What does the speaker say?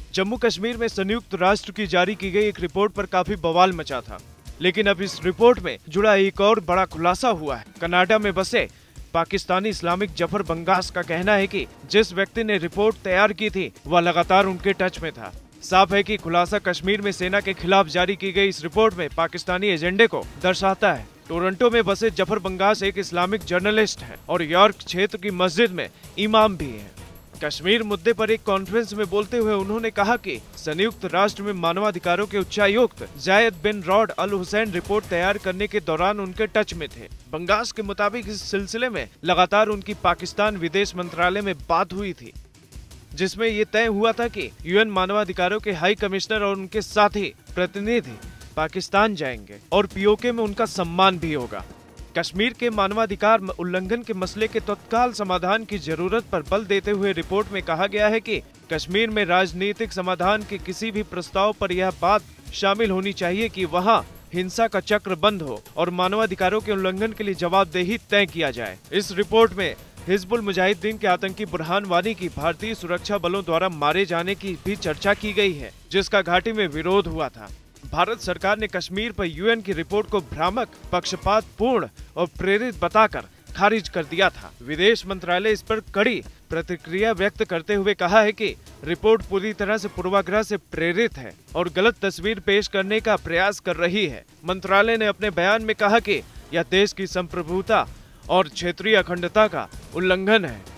जम्मू कश्मीर में संयुक्त राष्ट्र की जारी की गई एक रिपोर्ट पर काफी बवाल मचा था, लेकिन अब इस रिपोर्ट में जुड़ा एक और बड़ा खुलासा हुआ है। कनाडा में बसे पाकिस्तानी इस्लामिक जफर बंगास का कहना है कि जिस व्यक्ति ने रिपोर्ट तैयार की थी वह लगातार उनके टच में था। साफ है कि खुलासा कश्मीर में सेना के खिलाफ जारी की गई इस रिपोर्ट में पाकिस्तानी एजेंडे को दर्शाता है। टोरंटो में बसे जफर बंगास एक इस्लामिक जर्नलिस्ट हैं और यॉर्क क्षेत्र की मस्जिद में इमाम भी हैं। कश्मीर मुद्दे पर एक कॉन्फ्रेंस में बोलते हुए उन्होंने कहा कि संयुक्त राष्ट्र में मानवाधिकारों के उच्चायुक्त Zeid bin Raad al Hussein report तैयार करने के दौरान उनके टच में थे। बंगास के मुताबिक इस सिलसिले में लगातार उनकी पाकिस्तान विदेश मंत्रालय में बात हुई थी, जिसमें ये तय हुआ था कि यूएन मानवाधिकारों के हाई कमिश्नर और उनके साथी प्रतिनिधि पाकिस्तान जाएंगे और पीओके में उनका सम्मान भी होगा। कश्मीर के मानवाधिकार उल्लंघन के मसले के तत्काल समाधान की जरूरत पर बल देते हुए रिपोर्ट में कहा गया है कि कश्मीर में राजनीतिक समाधान के किसी भी प्रस्ताव पर यह बात शामिल होनी चाहिए कि वहां हिंसा का चक्र बंद हो और मानवाधिकारों के उल्लंघन के लिए जवाबदेही तय किया जाए। इस रिपोर्ट में हिजबुल मुजाहिदीन के आतंकी बुरहान वानी की भारतीय सुरक्षा बलों द्वारा मारे जाने की भी चर्चा की गई है, जिसका घाटी में विरोध हुआ था। भारत सरकार ने कश्मीर पर यूएन की रिपोर्ट को भ्रामक, पक्षपातपूर्ण और प्रेरित बताकर खारिज कर दिया था। विदेश मंत्रालय इस पर कड़ी प्रतिक्रिया व्यक्त करते हुए कहा है कि रिपोर्ट पूरी तरह से पूर्वाग्रह से प्रेरित है और गलत तस्वीर पेश करने का प्रयास कर रही है। मंत्रालय ने अपने बयान में कहा कि यह देश की संप्रभुता और क्षेत्रीय अखंडता का उल्लंघन है।